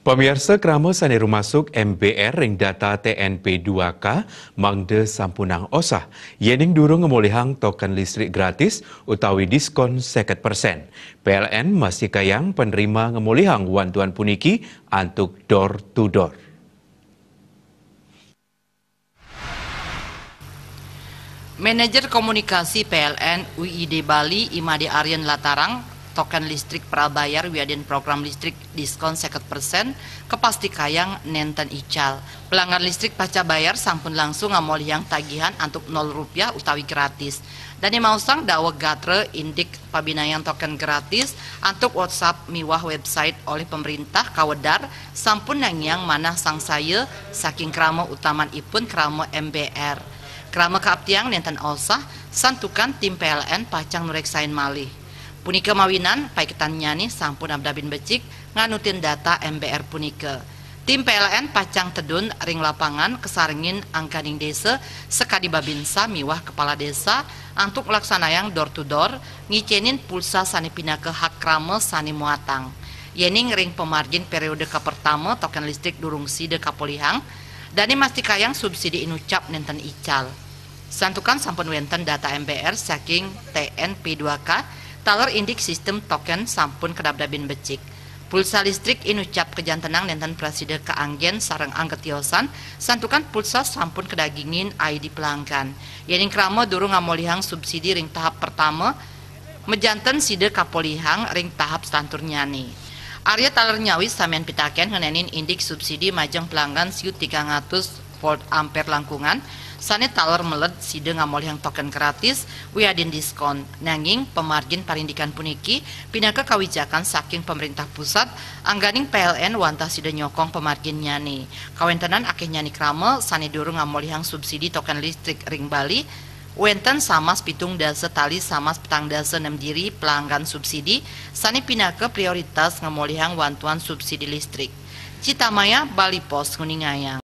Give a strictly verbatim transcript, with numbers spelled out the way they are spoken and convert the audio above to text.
Pemirsa krama sane rumasuk M B R ring data T N P dua K mangde sampunang osah. Yening durung ngemulihang token listrik gratis utawi diskon seket persen. P L N masih kayang penerima ngemulihang wantuan puniki antuk door to door. Manajer Komunikasi P L N U I D Bali Imade Aryan Latarang token listrik prabayar wiadin program listrik diskon seket persen kepasti kayang nenten ical. Pelanggan listrik pasca bayar sampun langsung ngamolihang tagihan antuk nol rupiah utawi gratis. Dan mau sang dawa gatre indik pabinayan token gratis antuk WhatsApp miwah website oleh pemerintah kawedar sampun nangyang manah sang saya saking krama utaman ipun krama M B R. Krama kaaptiang nenten osah santukan tim P L N pacang nureksain malih. Punika mawinan paiketan nyani sampun abdabin becik nganutin data M B R punika. Tim P L N pacang tedun ring lapangan kesaringin angkaning desa sekadi babinsa miwah kepala desa antuk laksanayang door to door ngicenin pulsa sani pinake hak krama sani muatang. Yening ring pemargin periode ka pertama token listrik durung side kapolihang dani masti kayang subsidi inucap nenten ical. Santukan sampun wenten data M B R saking T N P dua K taler indik sistem token sampun kedabdabin becik. Pulsa listrik inucap kejantenang nenten preside keanggen sareng anggetiosan santukan pulsa sampun kedagingin I D pelanggan. Yening krama durung ngamolihang subsidi ring tahap pertama mejanten side kapolihang ring tahap stantur nyani. Arya taler nyawis samian pitaken ngenenin indik subsidi majeng pelanggan siu tiga ratus volt ampere langkungan sane taler meled side ngamolihang token gratis wiadin diskon nanging pemargin parindikan puniki pinaka kawijakan saking pemerintah pusat angganing P L N wantah side nyokong pemargin nyani kawentenan akeh nyani krama sane durung ngamolihang subsidi token listrik ring Bali wenten samas pitung dasa tali samas petang dasa enam diri pelanggan subsidi sane pinaka prioritas ngamolihang wantuan subsidi listrik. Citamaya Bali Pos Kuningayang.